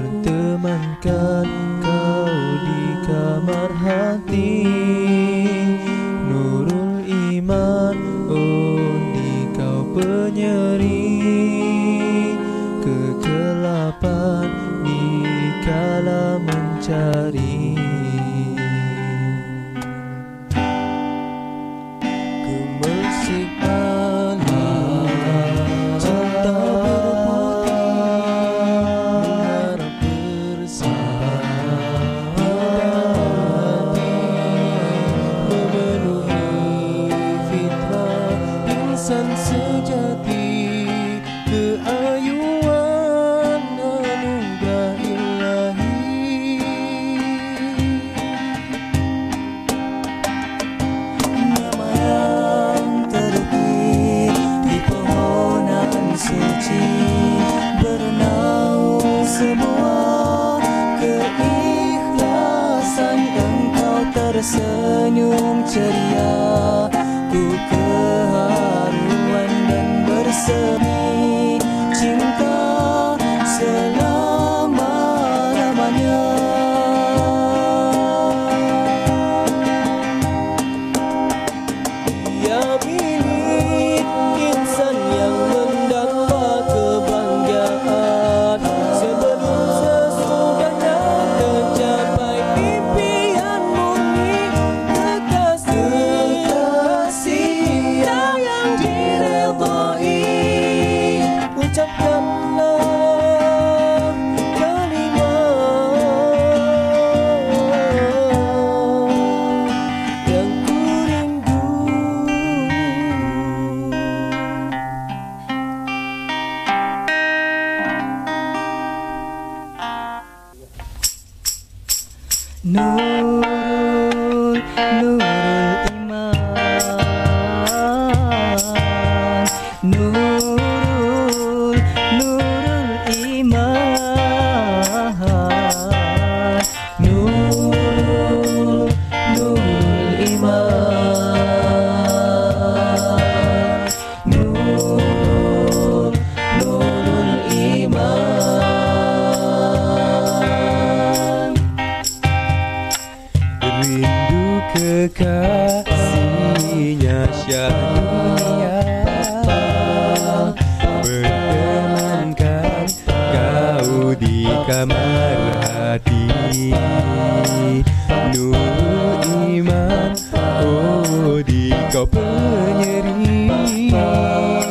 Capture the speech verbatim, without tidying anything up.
bertemankan kau di kamar hati. Nurul iman, oh di kau penyeri kegelapan di kala mencari. Kemersikan cinta berputih mengharap bersama memenuhi fitrah insan sejati, keayuan anugerah ilahi. Nama yang terukir di pohonan suci, bernaung semua keikhlasan engkau tersenyum ceria, ku keharuan dan bersemi cinta selama-lamanya. Ia milik insan yang mendapat kebanggaan sebelum sesudahnya tercapai impian murni kekasih yang diredai. Ucapkanlah kalimat yang ku rindu. Nurul, nurul iman, nurul, nurul iman, nurul, nurul iman, nurul, nurul iman. Rindu kekasihnya Syahdunia, bertemankan kau di kamar hati. Nurul iman, oh di kau penyeri